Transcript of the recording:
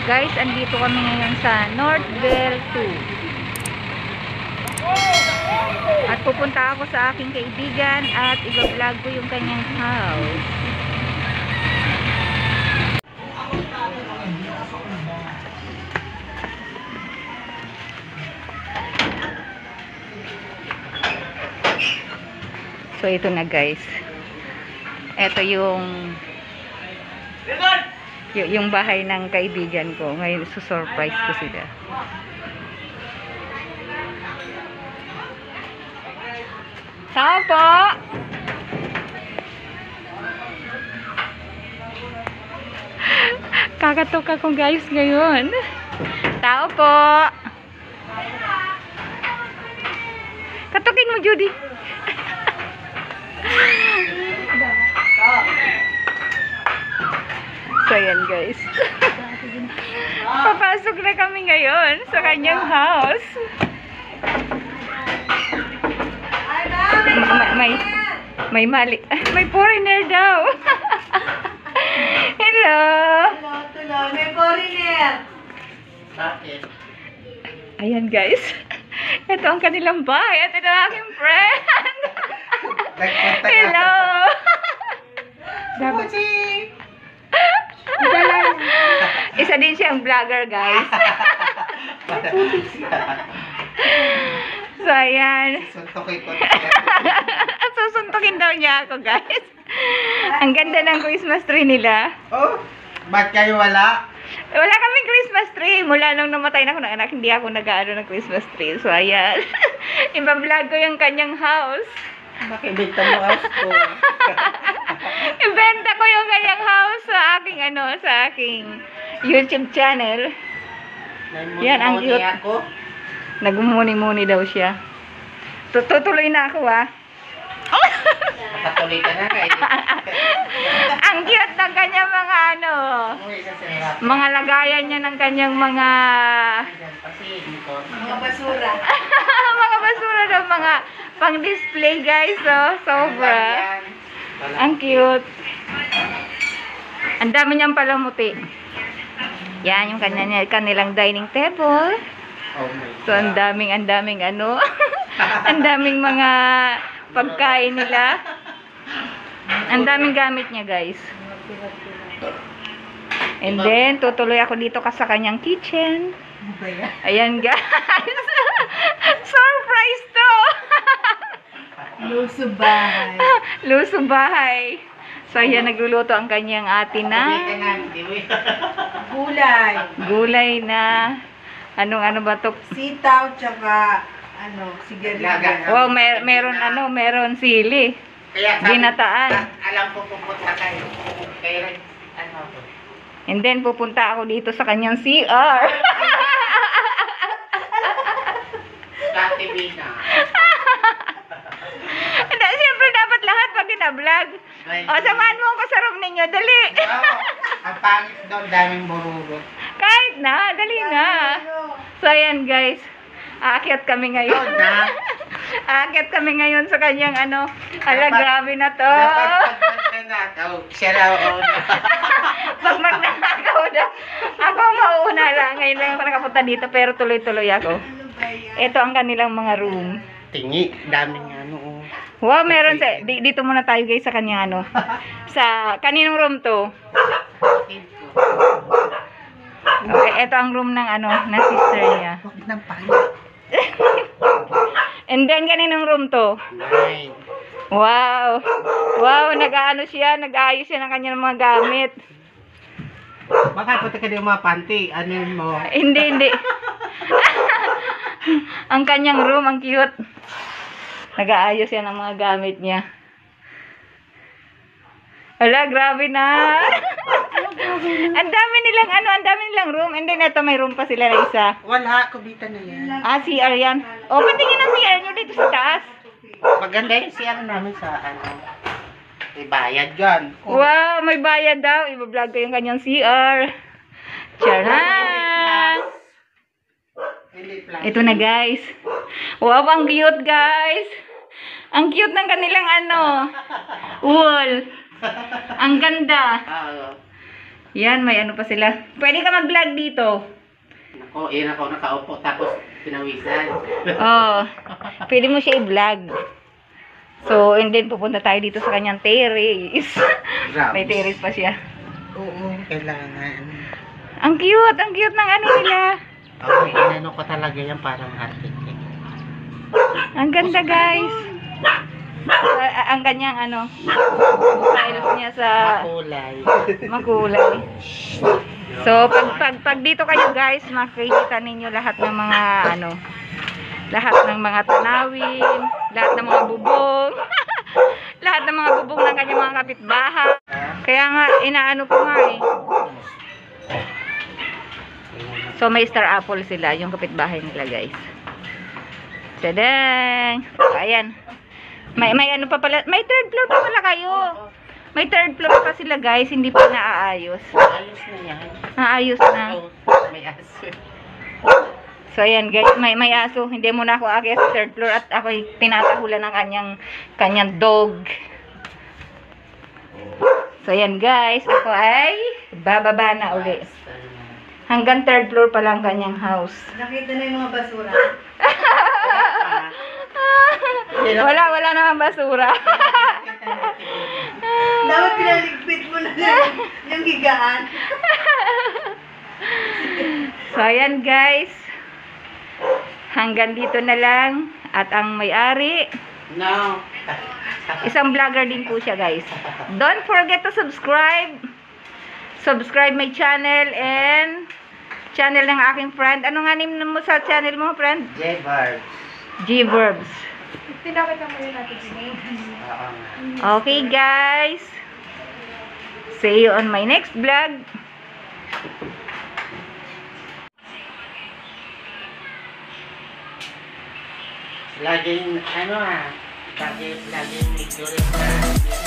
Guys, andito kami ngayon sa Northville 2. At pupunta ako sa aking kaibigan at i-vlog ko yung kanyang house. So ito na guys. Ito yung bahay ng kaibigan ko. Ngayon susurprise ko sila. Tao po! Kakatok akong guys ngayon. Tao po! Katukin mo, Judy. So yan guys. Papasok na kami ngayon sa kanyang house. May mali. May foreigner daw. Hello. Hello, tuloy. May foreigner. Bakit? Ayan guys. Ito ang kanilang bahay. Ito na aking friend. Hello. Dapat isa din siyang vlogger guys. So ayan. Susuntukin daw niya ako guys. Ang ganda ng Christmas tree nila. Oh, ba't kayo wala? Wala kaming Christmas tree. Mula nung namatay na ako ng anak, hindi ako nag-aano ng Christmas tree. So ayan. Iba-vlog ko yung kanyang house. Bakit benta mo house ko? Ibenta ko yung kanyang house sa aking sa aking YouTube channel. Yan ang cute. Ako. Nagmumuni-muni daw siya. Tutuloy na ako Nakatuloy ka na kayo. Ang cute ng kanyang mga mga lagayan niya ng kanyang mga Mga basura. mga basura daw, mga pang-display guys. Sobra. Ang cute. Ang dami niyang palamuti. Yan yung kanilang dining table. Oh my God. So ang daming ang daming mga pagkain nila. Ang daming gamit niya guys. And then tutuloy ako dito sa kanyang kitchen. Ayan guys. Surprise to. Luso bahay. Luso bahay. So ayan, nagluluto ang kanyang ate na Gulay. gulay na ano ba to? Sitaw, tsaka, sigarilyo. Wow, meron sili. Kaya Ginataan. alam ko pupunta kayo. Kaya And then pupunta ako dito sa kanyang CR. Dati Bina. Hindi, siyempre dapat lahat pag gina-vlog. O, samahan mo ako sa room ninyo. Dali. Ang pangit doon, daming bururo. Kahit na, dali na. So, ayan guys. Aakyat kami ngayon. Aakyat kami ngayon sa kanyang grabe na to. Dapat magnanakaw. Siya raw una. Pag magnanakaw na. Ako mauuna lang. Ngayon lang ako nakapunta dito pero tuloy-tuloy ako. Ito ang kanilang mga room. Tingi, daming Wow, meron dito muna tayo guys sa kanyang sa kaninong room to? Okay, ito ang room ng ng sister niya. Huwag nang pangit. And then kaninong room to? Nine. Wow. Wow, nag-aayos siya ng kanyang mga gamit. Baka pati ka din mga panty. Ano mo? Hindi. Ang kanyang room, ang cute. Nag-aayos yan ng mga gamit niya. Wala, grabe na. Ang dami nilang room. And then ito may room pa sila na isa. Wala, kubita na yan. CR yan. O, patingin ang CR nyo dito sa taas. Maganda yung CR namin sa may bayad dyan. Wow, may bayad daw. I-vlog ko yung kanyang CR. Charan! Ito na guys. Wow, ang cute guys. Ang cute ng kanilang wall. Ang ganda. Yan, may ano pa sila. Pwede ka mag-vlog dito. Nako, ako nakaupo tapos pinawisan. Oh, pwede mo siya i-vlog. So, and then pupunta tayo dito sa kanyang terrace. May terrace pa siya. Oo, kailangan. Ang cute ng ano nila. Okay, inano ko talaga yan parang architect. Ang ganda, guys. Ang kanyang ano, styles niya sa Kulay. makulay. So, pag dito kayo, guys, makikita ninyo lahat ng mga ano, lahat ng mga tanawin, lahat ng mga bubong, lahat ng mga bubong ng kanyang mga kapitbahay. Kaya nga, inaano ko nga eh. So, may star apple sila, yung kapitbahay nila, guys. Tadang! So, ayan. May ano pa pala, may third floor pa pala kayo. May third floor pa sila, guys, hindi pa naaayos. Ayos na yan. Naayos na. Oo, may aso. So, ayan, guys, may aso. Hindi muna ako aakyat sa third floor at ako'y tinatahulan ng kanyang dog. So, ayan, guys, ako ay bababa na uli. Hanggang third floor pa lang kanyang house. Nakita na yung mga basura. Wala naman basura. Dapat pinaligpit mo na yung higaan. So, ayan, guys. Hanggang dito na lang. At ang may-ari, No. isang vlogger din po siya, guys. Don't forget to subscribe. Subscribe my channel and channel ng aking friend. Ano nga name mo sa channel mo, friend? J-Verbs. G-Verbs. Tinakita mo yun natin siya. Oo nga. Okay, guys. See you on my next vlog. Laging, laging may tulis na